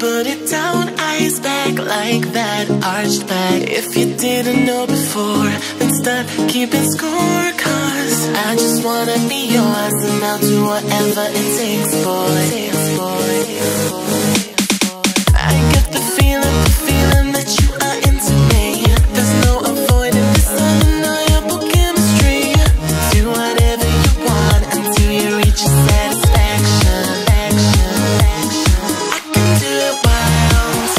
put it down, eyes back like that, arched back. If you didn't know before, then start keeping score. Cause I just wanna be yours, and I'll do whatever it takes, boy. I get the feeling that you are into me. There's no avoiding this undeniable chemistry. Do whatever you want until you reach your satisfaction. I can do it wild.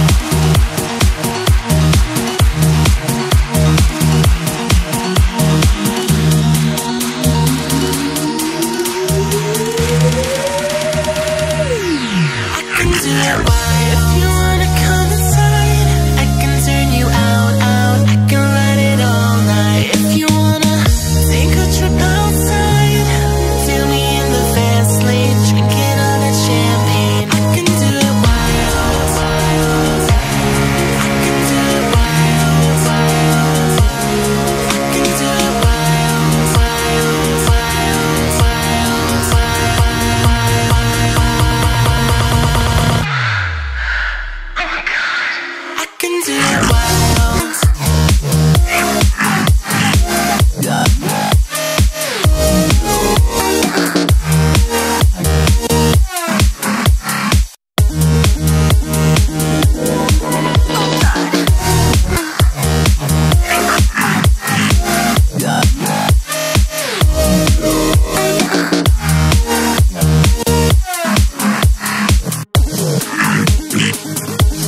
I can do it wild. If you wanna come inside, I can turn you out. I can ride it all night. If you wanna take a trip outside, feel me in the fast lane, drinking all that champagne. I can do it wild. I can do it wild. I can do it wild. I can do it wild.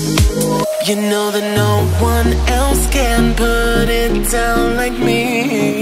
You know that no one else can put it down like me.